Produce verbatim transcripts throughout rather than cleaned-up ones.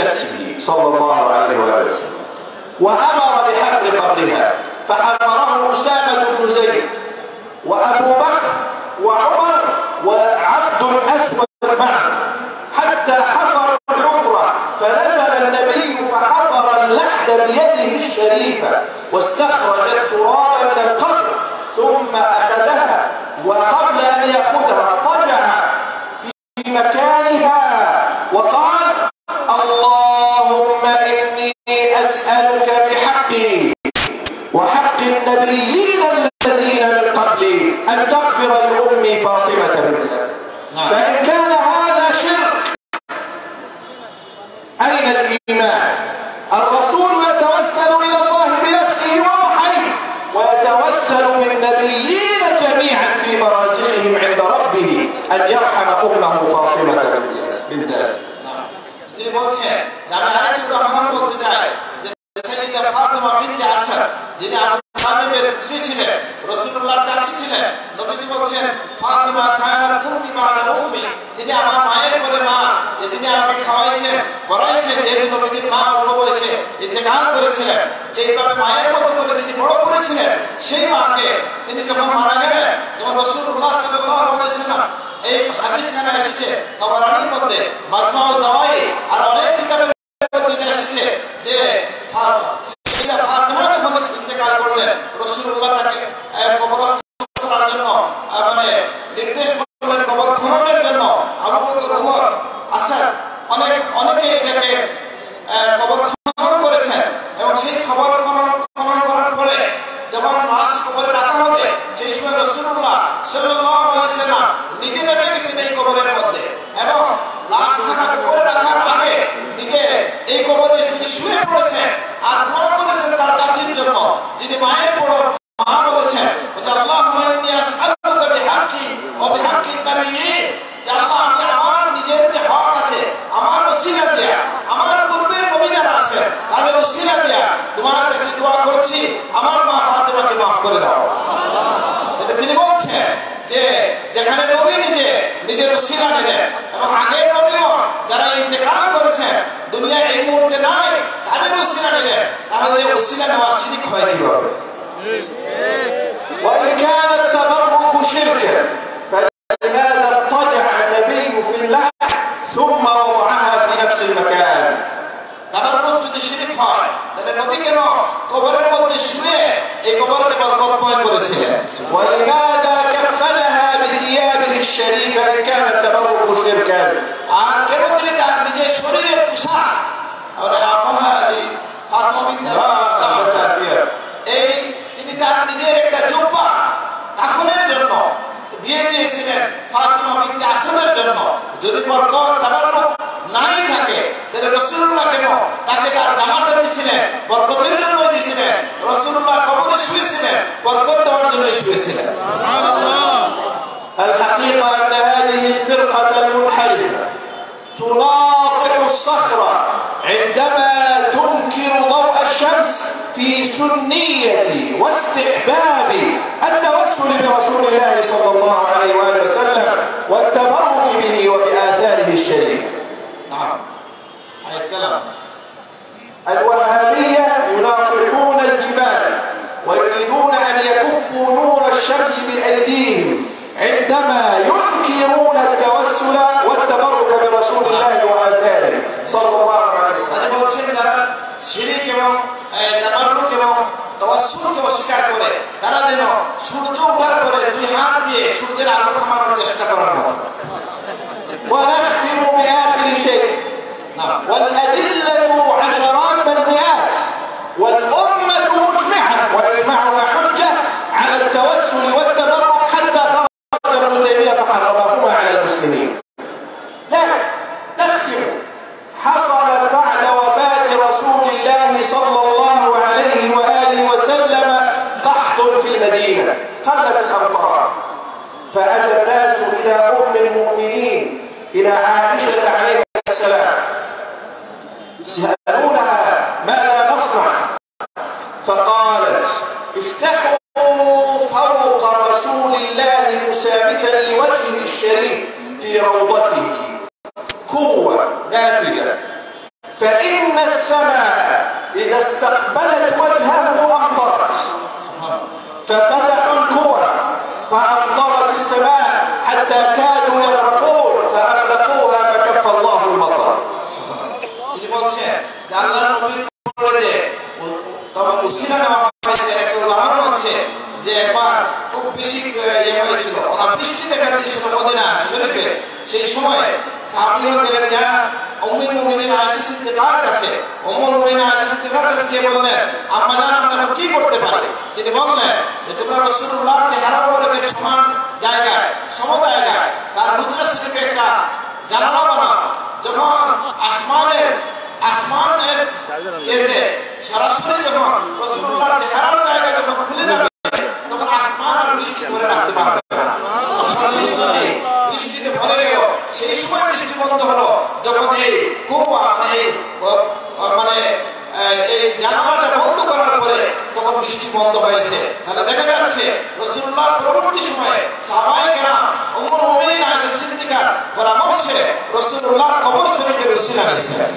بنفسه صلى الله عليه وسلم، وأمر بحفر قبرها فحفره أسامة بن زيد وأبو بكر وعمر وعبد الأسود معه حتى حفر الحفرة، فنزل النبي فحفر اللحد بيده الشريفة واستخرج التراب من القبر ثم أخذها، وقبل أن يأخذها رجع في مكانها وقال: اللهم إني أسألك بحقي وحق النبيين الذين من قبلي أن تغفر لأمي فاطمة بنت الأسد. فإن كان هذا شرك أين الإيمان؟ الرسول يتوسل إلى الله بنفسه ووحيه، ويتوسل بالنبيين جميعا في برازخهم عند ربه أن يرحم أمه فاطمة بنت أسد. তিনি বলছেন যে আমি আরেকটু উদাহরণ বলতে চাই যে সাইয়্যিদা ফাতিমা বিনতে আসাদ যিনি আবু তালিবের স্ত্রী ছিলেন, রাসূলুল্লাহর চাচী ছিলেন। নবীজি বলছেন ফাতিমা কায়ানাত উম্মি বা'দা উম্মি, তিনি আমার মায়ের পরে মা, যে তিনি আমাকে খাওয়াইছেন পড়াইছেন, যেহেতু নবীজির মা অল্প বয়সে ইন্তেকাল করেছিলেন, যেইভাবে মায়ের মতো করে তিনি বড় করেছিলেন, সেই মাকে তিনি যখন মারা গেলেন তখন রাসূলুল্লাহ সাল্লাল্লাহু আলাইহি ওয়াসাল্লাম এই হাদিস নামে এসেছে তাবরানীর মধ্যে, মাজমা জাওয়াই আর অনেক কিতাবের মধ্যে এসেছে যে সাইয়্যিদা ফাতিমা যখন ইন্তেকাল করলেন রাসূলুল্লাহ তাকে কবরস্থ করার জন্য মানে নির্দেশ করলেন, কবর খননের জন্য। আবু বকর, ওমর, আসাদ অনেক অনেকে এটাকে কবর খনন করেছেন এবং সেই কবর খনন খনন করার পরে যখন লাশ কবরে রাখা হবে সেই সময় রাসূলুল্লাহ সাল্লাল্লাহু আলাইহি ওয়াসাল্লাম নিজে নেমে গেছেন এই কবরের মধ্যে এবং লাশ কবরে রাখার আগে নিজে এই কবরে তিনি শুয়ে পড়েছেন আর দোয়া করেছেন তার চাচির জন্য, যিনি মায়ের বড় মা বলেছেন আল্লাহুম্মা ইন্নী আসআলুকা বিহাক্কি ওয়া বিহাক্কি নবিয়্যিন, যে আল্লাহ আমি আমার নিজের যে হক আছে আমার ওসিলা দিয়ে আমার পূর্বের নবী যারা আছেন তাদের ওসিলা দিয়ে তোমার কাছে দোয়া করছি আমার মা ফাতিমাকে মাফ করে দাও। এটা তিনি বলছেন যে যেখানে নবী নিজে নিজের ওসিলা নিলেন এবং আগের নবীও যারা ইন্তেকাল করেছেন দুনিয়ায় এই মুহূর্তে নাই তাদের ওসিলা নিলেন, তাহলে ওসিলা নেওয়া শিরক হয় কিভাবে? وإن كان التبرك شركا فلماذا اضطجع النبي في اللحد ثم وضعها في نفس المكان؟ তাবরুক যদি শিরক হয় তাহলে নবী কেন কবরের মধ্যে শুয়ে এই কবরকে বরকত প্রয়োগ করেছিলেন? ولماذا كفنها بثيابه الشريفة إن كان التبرك شركا؟ আর কেন তিনি তার নিজের শরীরের পোশাক এই তিনি তার নিজের একটা জুব্বা কাফনের জন্য দিয়ে দিয়েছিলেন ফাতিমা বিনতে আসাদের জন্য? যদি বরকত তাবাররুক নাই থাকে তাহলে রাসূলুল্লাহ কেন তাকে তার জামাটা দিয়েছিলেন? বরকতের জন্য দিয়েছিলেন। রাসূলুল্লাহ কবরে শুয়েছিলেন বরকত দেওয়ার জন্য শুয়েছিলেন। সুবহানাল্লাহ। الحقيقة أن هذه الفرقة المنحرفة تناطح الصخرة عندما تنكر ضوء الشمس في سنية واستحباب التوسل برسول الله صلى الله عليه وآله وسلم والتبرك به وبآثاره الشريفة. نعم. هاي الكلام. الوهابية يناطحون الجبال ويريدون أن يكفوا نور الشمس بأيديهم عندما ينكرون التوسل والتبرك برسول الله وآثاره صلى الله عليه وسلم. هذا বলছেন যারা শিরক এবং তাবাররুক এবং তাওয়াসসুলকে অস্বীকার করে তারা যেন সূর্য ওঠার পরে দুই হাত দিয়ে সূর্যের আলো থামানোর চেষ্টা করার মতো। ونختم بآخر شيء. نعم. والأدلة عشرات بل مئات والأمة مجمعة وإجماعها حجة على التوسل والتبرك حتى خرج ابن تيمية فحرمهما على المسلمين. لكن نختم. حصلت بعد وفاة رسول الله صلى الله عليه وآله وسلم قحط في المدينة، قلت الأمطار، فأتى الناس إلى أم المؤمنين إلى عائشة عليه السلام يسألونها ما তবে উসিলা নেওয়া হয়েছে। একটা উদাহরণ হচ্ছে যে একবার খুব বেশি ইয়ে হয়েছিল, বৃষ্টি দেখা দিয়েছিল মদিনা শরীফে। সেই সময় সাহাবীরা গেলেন ইয়া উম্মুল মুমিনিন আয়েশা সিদ্দিকার কাছে। উম্মুল মুমিনিন আয়েশা সিদ্দিকার কাছে গিয়ে বললেন, আম্মা জান আমরা কি করতে পারি? তিনি বললেন যে তোমরা রাসূলুল্লাহর চেহারা মুবারকের সমান জায়গায় সম জায়গায় তার হুজরা শরীফে একটা জানালা বানাও। যখন আসমানের আসমানের এতে সরাসরি যখন রাসূলুল্লাহর চেহারার জায়গা যখন খুলে যাবে তখন আসমান আর বৃষ্টি ধরে রাখতে পারবে না। বৃষ্টিতে ভরে গেল। সেই সময় বৃষ্টি বন্ধ হলো যখন এই কুয়া মানে মানে এই জানালাটা বন্ধ করার পরে তখন বৃষ্টি বন্ধ হয়েছে। তাহলে দেখা যাচ্ছে রাসূলুল্লাহ পরবর্তী সময়ে সাহাবায়ে কেরাম উম্মুল মুমিনিন আয়েশা সিদ্দিকার পরামর্শে রাসূলুল্লাহ কবর শরীফের উসিলা নিয়েছেন।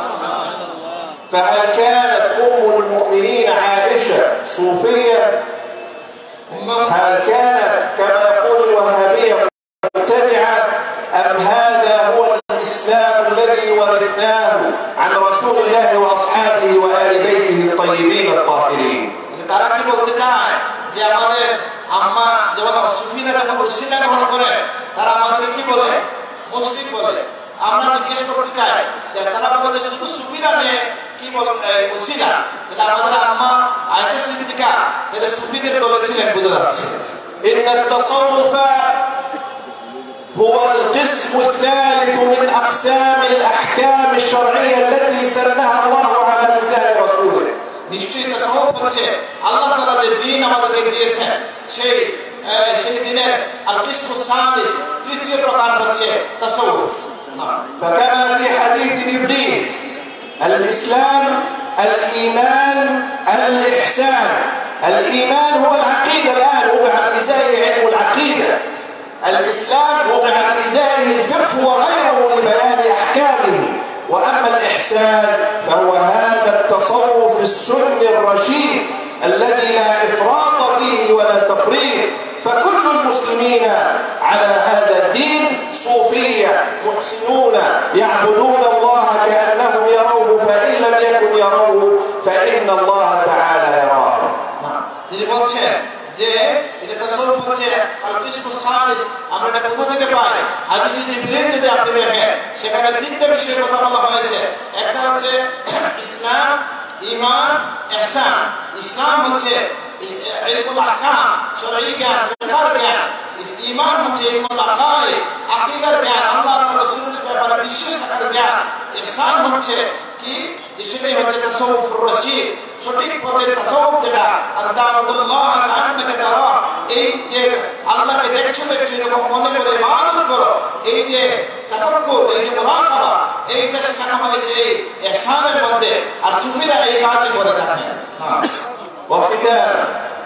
فهل كانت أم المؤمنين عائشة صوفية؟ هل كانت كما يقول الوهابية مبتدعة؟ أم هذا هو الإسلام الذي ورثناه عن رسول الله وأصحابه وآل بيته الطيبين الطاهرين؟ তারা কি বলতে চায় যে আমাদের আম্মা যেমন সুফিরা যখন উসিলা গ্রহণ করে তারা আমাদের কি বলে? মুশরিক বলে। আমরা জিজ্ঞেস করতে চাই যে তারা বলে শুধু সুফিরা নিয়ে কি বলে উসিলা? তাহলে আমাদের আম্মা আয়েশা সিদ্দিকা তাহলে সুফিদের দলে ছিলেন, বুঝা যাচ্ছে। إن التصوف هو القسم الثالث من أقسام الأحكام الشرعية التي سنها الله على لسان رسوله। নিশ্চয়ই তাসাউফ হচ্ছে আল্লাহ তাআলা যে দ্বীন আমাদেরকে দিয়েছেন সেই সেই দ্বীনের আল কিসমু সালিস তৃতীয় প্রকার হচ্ছে তাসাউফ। فكما في حديث جبريل الإسلام الإيمان الإحسان. الإيمان هو العقيدة، الآن وضع بإزائه علم العقيدة. الإسلام وضع بإزائه الفقه وغيره لبيان أحكامه. وأما الإحسان فهو هذا التصوف السني الرشيد الذي لا إفراط فيه ولا تفريط. فكل المسلمين على هذا الدين صوفية محسنون يعبدون الله كأنهم يروه فإن لم يكن يروه فإن الله تعالى يراه. তিনি বলছেন যে এটা তাসাউফ হচ্ছে আল কিসমু সালিস। আমরা এটা কোথা থেকে পাই? হাদিসে জিবরিল যদি আপনি দেখেন সেখানে তিনটা বিষয়ের কথা বলা হয়েছে। একটা হচ্ছে ইসলাম, ঈমান, ইহসান। ইসলাম হচ্ছে ইলমুল আহকাম, শরঈ জ্ঞান, ফিকহ জ্ঞান। ঈমান হচ্ছে ইলমুল আকায়েদ, আকীদার জ্ঞান, আল্লাহ এবং রাসূলের ব্যাপারে বিশ্বাস রাখার জ্ঞান। ইহসান হচ্ছে কি? সেটাই হচ্ছে তাসাউফুর রশীদ, সঠিক পথের তাসাউফ যেটা আল্লাহ কান্নাকে তারা, এই যে আল্লাহকে দেখছো দেখছো এরকম মনে করে ইবাদত করো, এই যে তাফাক্কুর, এই যে মুরাকাবা, এইটা শেখানো হয়েছে এই ইহসানের মধ্যে। আর সুফিরা এই কাজই করে থাকেন। হ্যাঁ। وختاما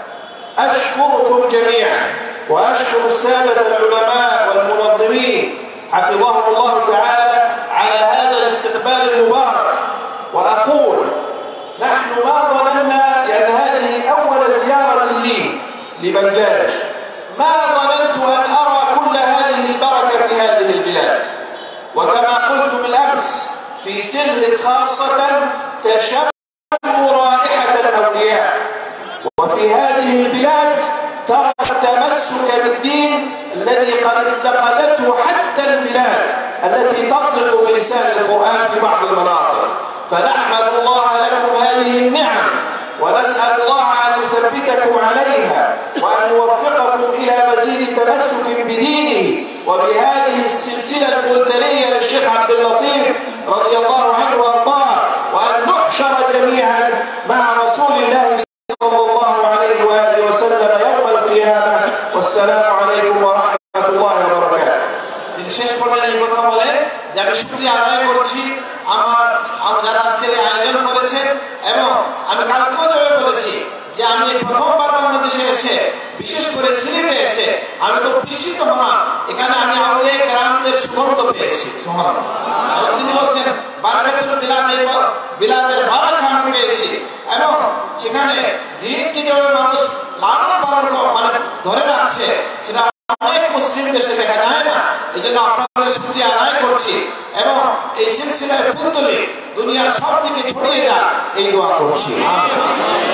أشكركم جميعا وأشكر السادة العلماء والمنظمين حفظهم الله تعالى على هذا الاستقبال المبارك. وأقول نحن ما ظننا، لأن هذه أول زيارة لي لبنغلاديش، ما ظننت أن أرى كل هذه البركة في هذه البلاد. وكما قلت بالأمس في سر خاصة تشم رائحة الأولياء. وفي هذه البلاد ترى التمسك بالدين الذي قد افتقدته حتى البلاد التي تنطق بلسان القرآن في بعض المناطق. فنحمد الله لكم هذه النعم ونسأل الله أن يثبتكم عليها وأن يوفقكم إلى مزيد تمسك بدينه وبهذه السلسلة الفلتلية للشيخ عبد اللطيف رضي الله عنه وارضاه، وأن نحشر جميعا مع رسول الله صلى الله عليه وآله وسلم يوم القيامة. والسلام عليكم ورحمة الله وبركاته. তিনি শেষ পর্যায়ে এই কথা বলে যে আমি শুকরিয়া আদায় করছি আমার যারা আজকের আয়োজন করেছে, এবং আমি কালকেও যেভাবে বলেছি যে আমি প্রথমবার বাংলাদেশে এসে বিশেষ করে সিলেটে এসে আমি তো বিস্মিত হলাম। এখানে আমি আউলিয়া কেরামদের সুগন্ধ পেয়েছি। সুবহানাল্লাহ। তিনি বলছেন বারাকাতুল বিলাদের বিলাদের বারাকা আমি পেয়েছি, এবং সেখানে দিনকে যেভাবে মানুষ লালন পালন মানে ধরে রাখছে সেটা অনেক মুসলিম দেশে দেখা যায় না। এই জন্য আপনাদের শুকরিয়া আদায় করছি, এবং এই সিলসিলায় ফুলতলি দুনিয়ার সব দিকে ছড়িয়ে যায় এই দোয়া করছি। আমিন।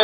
করেছেন।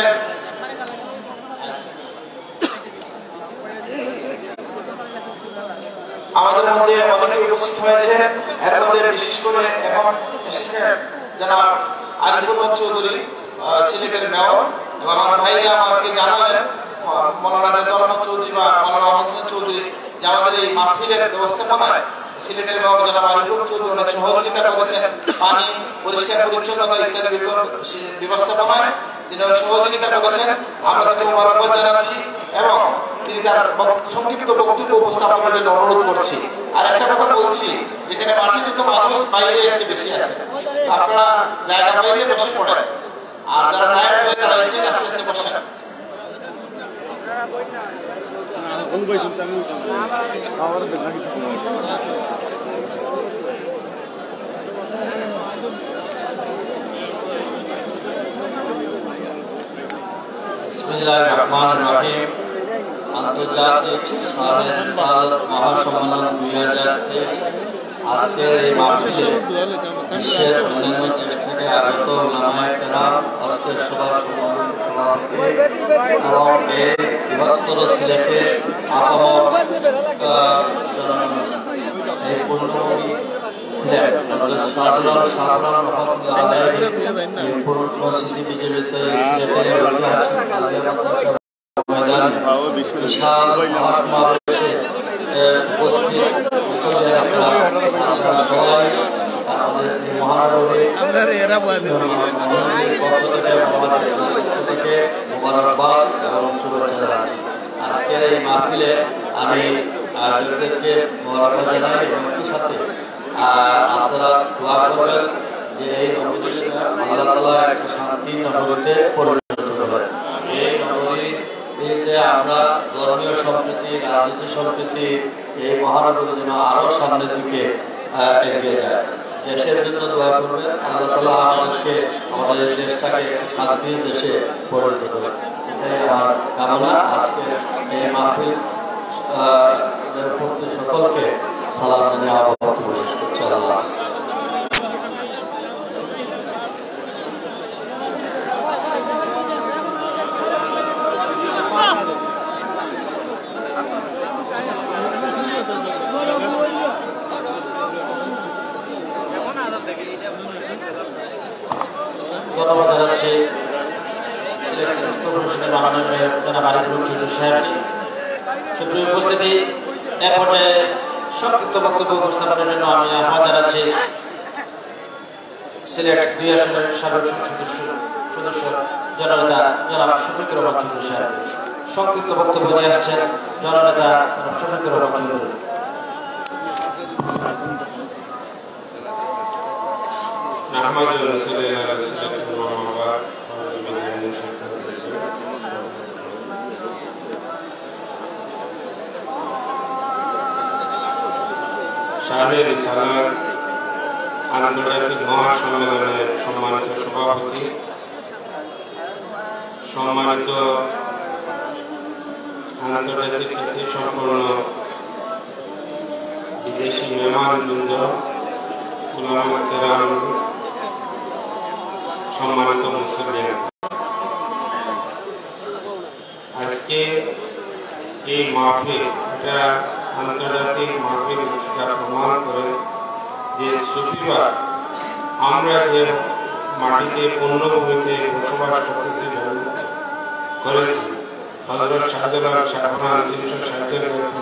আমাদের মধ্যে অনেকে উপস্থিত হয়েছে, এর মধ্যে বিশেষ করে এখন এসেছে যারা আরিফুল হক চৌধুরী সিলেটের মেয়র, এবং আমার ভাইরা আমাকে জানালেন মৌলানা রেজাউল হক চৌধুরী বা মৌলানা হোসেন চৌধুরী যে আমাদের এই মাহফিলের ব্যবস্থাপনায় সিলেটের মেয়র যারা আরিফুল চৌধুরী অনেক সহযোগিতা করেছেন, পানি পরিষ্কার পরিচ্ছন্নতা ইত্যাদি ব্যবস্থাপনায় তিনি সহযোগিতা করেছেন। আমরা তাকে মোবারকবাদ জানাচ্ছি এবং তিনি তার সংক্ষিপ্ত বক্তব্য উপস্থাপনের জন্য অনুরোধ করছি। আর একটা কথা বলছি, যেখানে মাটিতে তো মানুষ বাইরে একটু বেশি আছে, আপনারা জায়গা পাইলে বসে পড়েন, আর যারা টায়ার্ড হয়ে তারা এসে আস্তে আস্তে বসেন। বিসমিল্লাহির রহমানির রহিম। আন্তর্জাতিক সালে সাল মহাসম্মেলন দুই হাজার তেইশ আজকের এই মাহফিলে বিশ্বের অন্যান্য দেশ থেকে আগত উলামায়ে কেরাম, আজকের সভার সভাপতি এবং এই বৃহত্তর সিলেটে আপামর এই পূর্ণভূমি সিলেট সাধারণ সাধারণ এই পূর্ণ স্মৃতি বিজড়িত সিলেটের বিশাল মহাসমাবেশে উপস্থিত সবাই আমাদের মহানগরী থেকে মোবারকবাদ এবং শুভেচ্ছা জানাচ্ছি। আজকের এই মাহফিলে আমি আয়োজকদেরকে মোবারকবাদ জানাই এবং একই সাথে আপনারা দোয়া করবেন যে এই নগরী আল্লাহ তাআলা একটা শান্তি নগরীতে পরিণত করেন। এই নগরী আমরা ধর্মীয় সম্প্রীতি, রাজনীতি সম্প্রীতি এই মহানগরী যেন আরো সামনের দিকে এগিয়ে যায়। দেশের জন্য দোয়া করবেন, আল্লাহ তাআলা আমাদেরকে আমাদের দেশটাকে শান্তির দেশে পরিণত করে, এটাই আমার কামনা। আজকে এই মাহফিল সকলকে সালাম জানিয়ে আবার শেষ করছি। আল্লাহ ধন্যবাদ জানাচ্ছি সিলেট সিটি কর্পোরেশনের মাননীয় মেয়র জনাব আরিফুল চৌধুরী সাহেবকে। সুপ্রিয় উপস্থিতি, এ পর্যায়ে সংক্ষিপ্ত বক্তব্য উপস্থাপনের জন্য আমি আহ্বান জানাচ্ছি সিলেট দুই আসনের সাবেক সদস্য সদস্য জননেতা জনাব শফিকুর রহমান চৌধুরী সাহেব। সংক্ষিপ্ত বক্তব্য নিয়ে আসছেন জননেতা জনাব শফিকুর রহমান চৌধুরী। আন্তর্জাতিক মহাসম্মেলনের সম্মানিত সভাপতি, সম্মানিত আন্তর্জাতিক খ্যাতি সম্পন্ন বিদেশি মেহমানবৃন্দ, উলামায়ে কেরাম, সম্মানিত মুসলিম, আজকে এই মাহফিল এটা আন্তর্জাতিক মাহফিল প্রমাণ করে যে সুফিবাদ আমরা যে মাটিতে পূর্ণভূমিতে বসবাস করতেছি করেছি, হযরত শাহজালাল শাহজাহান তিনশো ষাটের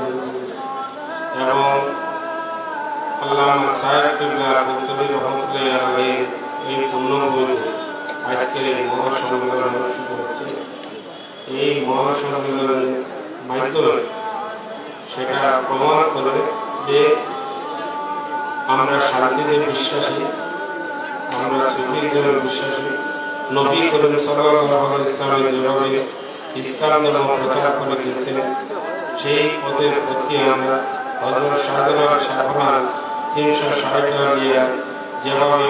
এবং আল্লামা সাহেব কিবলা ফুলতলি রহমতুল্লাহ আলাইহি এই পূর্ণভূমিতে আজকের এই মহাসম্মেলন অনুষ্ঠিত হচ্ছে। এই মহাসম্মেলনের মাধ্যমে সেটা প্রমাণ করে যে আমরা শান্তিতে বিশ্বাসী, আমরা সুফির জন্য বিশ্বাসী। নবী করিম সাল্লাল্লাহু আলাইহি ওয়াসাল্লাম যেভাবে ইসলাম ধর্ম প্রচার করে গেছেন, সেই পথের প্রতি আমরা হযরত শাহজালাল শাহজাহান তিনশো ষাট নিয়ে যেভাবে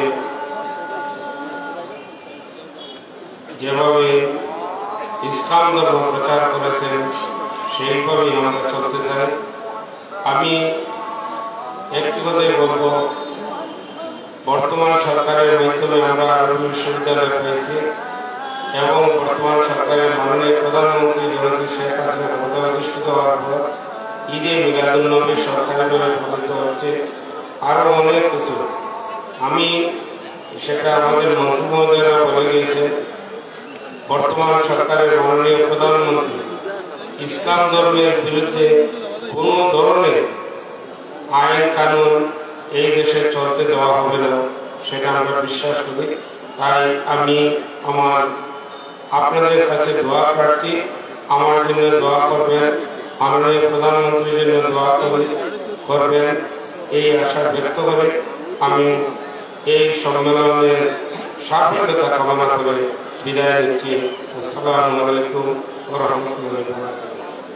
যেভাবে ইসলাম ধর্ম প্রচার করেছেন সেইভাবেই আমরা চলতে চাই। আমি একটি কথাই বলবো, বর্তমান সরকারের মাধ্যমে আমরা আরবি বিশ্ববিদ্যালয় পেয়েছি এবং বর্তমান সরকারের মাননীয় প্রধানমন্ত্রী জননেত্রী শেখ হাসিনা ক্ষমতায় অধিষ্ঠিত হওয়ার পর ঈদে মিলাদুন্নবী সরকারিভাবে পালিত হচ্ছে, আরও অনেক কিছু। আমি সেটা আমাদের মন্ত্রী মহোদয়রা বলে গিয়েছে, বর্তমান সরকারের মাননীয় প্রধানমন্ত্রী ইসলাম ধর্মের বিরুদ্ধে কোনো ধরনের আইন কানুন এই দেশে চলতে দেওয়া হবে না, সেটা আমরা বিশ্বাস করি। তাই আমি আমার আপনাদের কাছে দোয়া প্রার্থী, আমার জন্য দোয়া করবেন, মাননীয় প্রধানমন্ত্রীর জন্য দোয়া করবেন, এই আশা ব্যক্ত করে আমি এই সম্মেলনের সাফল্যতা কামনা করে বিদায় নিচ্ছি। আসসালামু আলাইকুম ওয়া রাহমাতুল্লাহি ওয়া বারাকাতুহু।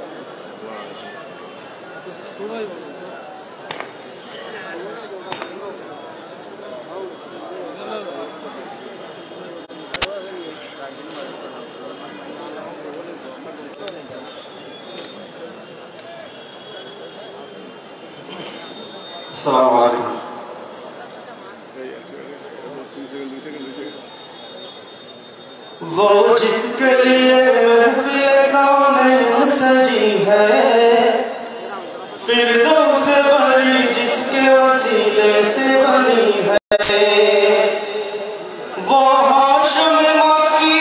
अस्सलामु अलैकुम। वो जिसके लिए महफिल कौनैन सजी है, फिरदौस से बड़ी जिसके वसीले से बनी है, वो हाशिम माँ की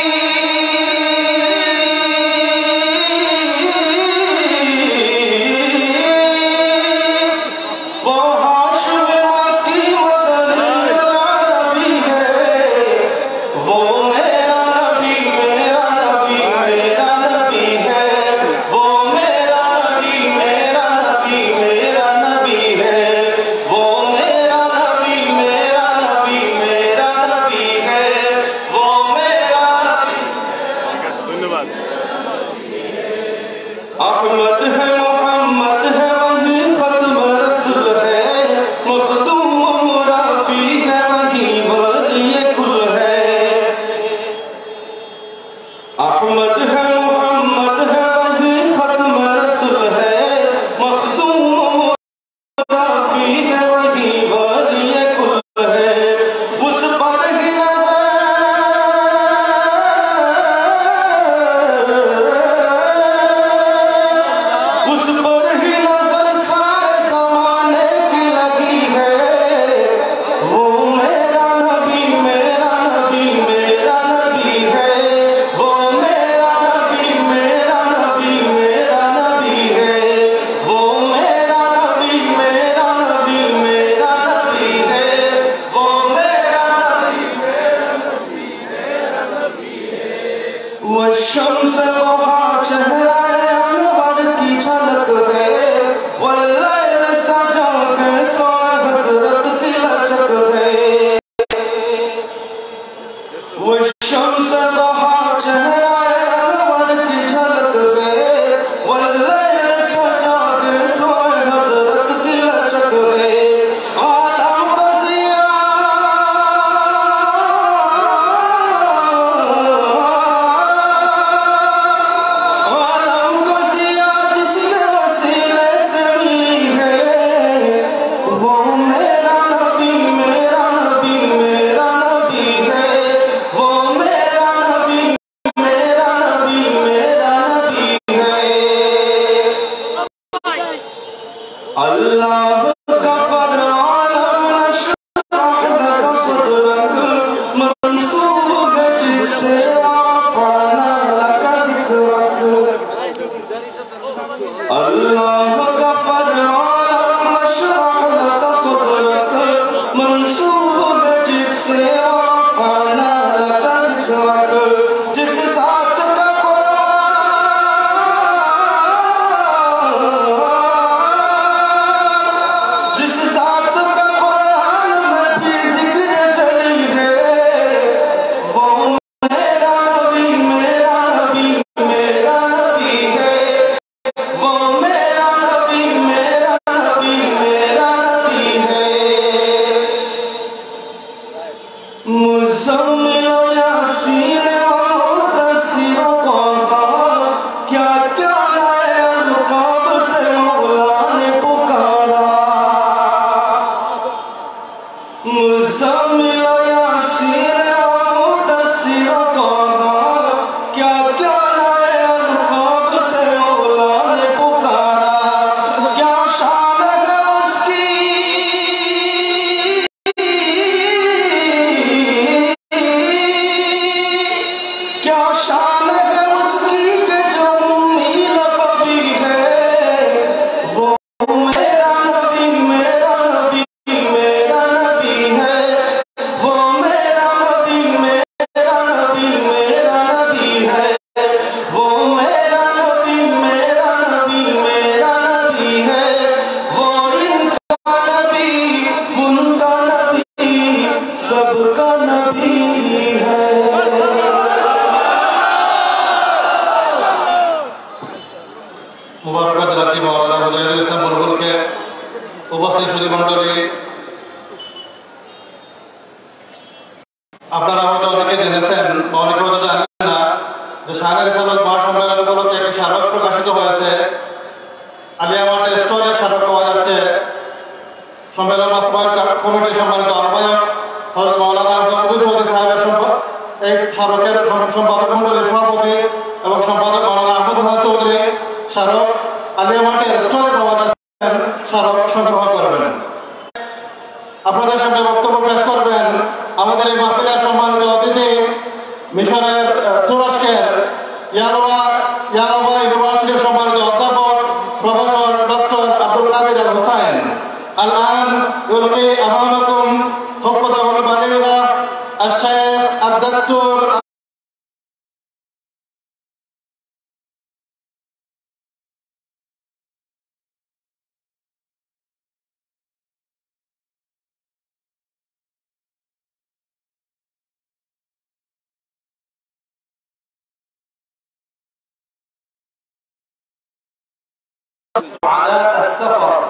वो हाशिम माँ की मदर मेरा नबी है, वो मेरा नबी मेरा नबी मेरा नबी है, वो मेरा नबी मेरा नबी मेरा नबी है, वो मेरा नबी मेरा नबी मेरा नबी है, वो मेरा नबी। धन्यवाद। अहमद है मोहम्मद है वही खत्म रसूल है, मखदूम मुराबी है वही वली कुल है। अहमद है मोहम्मद है वही खत्म रसूल है, मखदूम मुराबी है वही वली कुल है। उस पर ही उस पर ही नजर सारे ज़माने की लगी है, वो मेरा नबी मेरा नबी मेरा नबी है, वो मेरा नबी मेरा नबी मेरा नबी है, वो मेरा नबी मेरा नबी मेरा नबी है, वो मेरा नबी मेरा नबी मेरा नबी है। वो शम्स वहा चेहरा अनवर की झलक है, वल्लैल सजा के सोए हज़रत की लचक है। वो शम्स वहा चेहरा अनवर की झलक है, वल्लैल सजा के सोए हज़रत की लचक है। आलम का ज़िया आलम का ज़िया जिसके वसीले से मिली है, वो मेरा नबी मेरा नबी मेरा नबी है, वो मेरा नबी मेरा नबी मेरा नबी है। अल्लाह गफ़र आलम नशरह लक सदरक, मंसूब है जिससे आफ़ाना लक ज़िक्रक। अल्लाह गफ़र आलम नशरह लक सदरक, मंसूब है जिससे आफ़ाना लक ज़िक्रक। जिस ज़ात का कुरान গানের সালত মহাসম্মেলন উপলক্ষে একটি স্মারক প্রকাশিত হয়েছে। আলিয়া মাঠে স্তরে স্মারক পাওয়া যাচ্ছে। সম্মেলন বাস্তবায়ন কমিটির সম্মানিত আহ্বায়ক হযরত মাওলানা আব্দুল করিম সাহেবের এই স্মারকের সম্পাদক মণ্ডলীর সভাপতি এবং সম্পাদক মাওলানা আহমদ হাসান চৌধুরী স্মারক আলিয়া মাঠে স্তরে পাওয়া যাচ্ছে স্মারক সংগ্রহ করবেন। আপনাদের সামনে বক্তব্য পেশ করবেন আমাদের এই মাহফিলের সম্মানিত অতিথি মিশরের তুরস্কের ইয়ালোয়া ইয়ালোয়া ইউনিভার্সিটির সম্মানিত অধ্যাপক প্রফেসর ডক্টর আব্দুল কাদির আল হোসাইন। الآن يلقي أمامكم خطبته البليغة الشيخ الدكتور على السفر